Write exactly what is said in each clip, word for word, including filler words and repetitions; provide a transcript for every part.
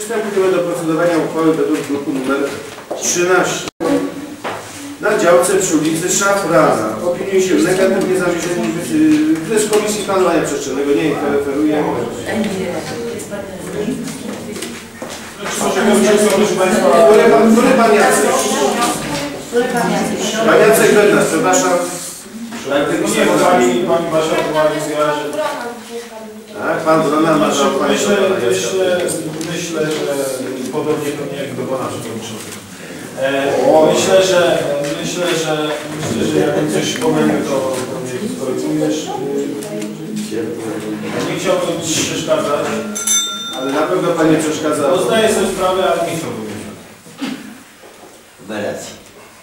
Przystępujemy do procedowania uchwały według druku nr trzynaście. Na działce przy ulicy Szafrana opiniuje się negatywnie zawieszenie z Komisji Planowania Przestrzennego. Nie referuje. Który pan Jacek? Pan Jacek Bednas, przepraszam. Nie, bo pani, pani Basia powiedziała, że... Tak, pan Brona ma zaufanie. Myślę, myślę, myślę, że podobnie to nie jak do pana przewodniczącego. Myślę, że myślę, że myślę, że jak coś pomylił, to, to mnie skorygujesz. Nie chciałbym ci przeszkadzać. Ale na pewno pan nie przeszkadza. No, zdaję sobie sprawę, ale nie chciałbym. Operacji.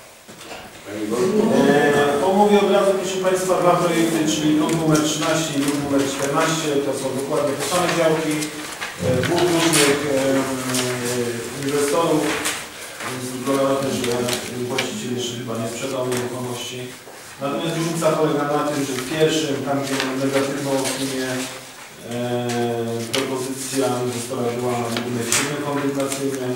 Omówię od razu, proszę Państwa, dwa projekty, czyli druk numer trzynaście i druk numer czternaście. To są dokładnie te same działki. Dwóch różnych inwestorów. Zgoda na to, że właściciel jeszcze chyba nie sprzedał nieruchomości. Natomiast różnica polega na tym, że w pierwszym, tam gdzie mamy negatywną opinię, e, propozycja inwestora była na budynek siedmiokondygnacyjny.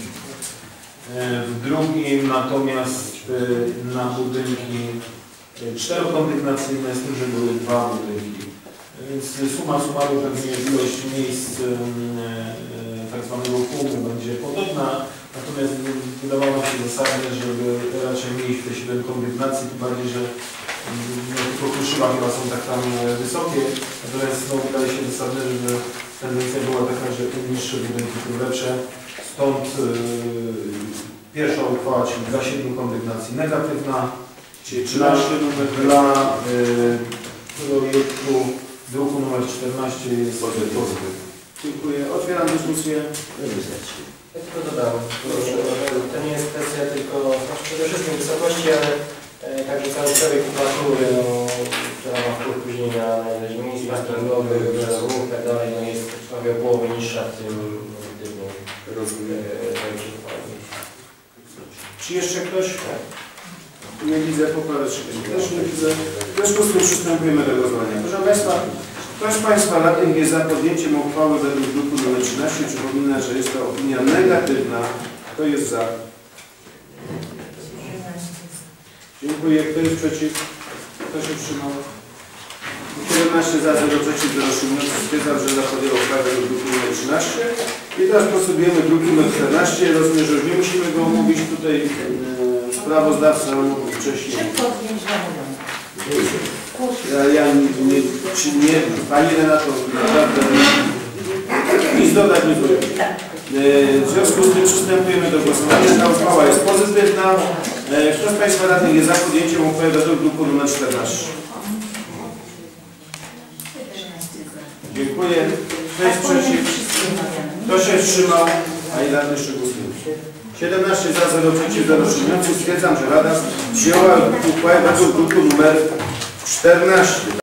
W drugim natomiast na budynki czterokondygnacyjne, z tym, że były dwa budynki. Więc suma summarum pewnie ilość miejsc tak zwanego tłumu będzie podobna. Natomiast wydawało się zasadne, żeby raczej mieć te siedem kondygnacji, tym bardziej, że no, tylko kruszywa chyba są tak tam wysokie. Natomiast no, wydaje się zasadne, żeby tendencja była taka, że im niższe budynki, tym lepsze. Stąd yy, pierwsza uchwała, czyli dla siedmiu kondygnacji negatywna, czyli dla, dla yy, projektu druku numer czternaście jest pozytyw. Dziękuję. Otwieram dyskusję. Ja tylko dodam, to nie jest kwestia tylko przede wszystkim wysokości, ale e, także cały przebieg kultury, no, która ma wpływ później na miejsc parkingowych, ruch i tak dalej, no jest prawie o połowę niższa w tym negatywnym rozwoju. Czy jeszcze ktoś? Nie widzę, poprawę też nie widzę. W związku z tym przystępujemy do głosowania. Proszę Państwa, ktoś z Państwa radnych jest za podjęciem uchwały według druku nr trzynaście. Przypomnę, że jest to opinia negatywna. Kto jest za? Dziękuję. Kto jest przeciw? Kto się wstrzymał? siedemnaście za, zero przeciw, zero wstrzymujących. Stwierdzam, że za podjęło uchwałę według druku nr trzynaście. I teraz procedujemy druk numer czternaście. Rozumiem, że już nie musimy go omówić tutaj. Sprawozdawca mówił wcześniej. Ja, ja nie, czy nie, Pani Renato, naprawdę nic dodać nie powiem. W związku z tym przystępujemy do głosowania. Ta uchwała jest pozytywna. Kto z Państwa radnych jest za podjęciem uchwały według druku nr czternaście? Dziękuję. Kto jest przeciw? Kto się wstrzymał? A i radny jeszcze głosuje. siedemnaście za, zero przeciw, zero wstrzymujących. Stwierdzam, że Rada przyjęła uchwałę według druku nr czternaście.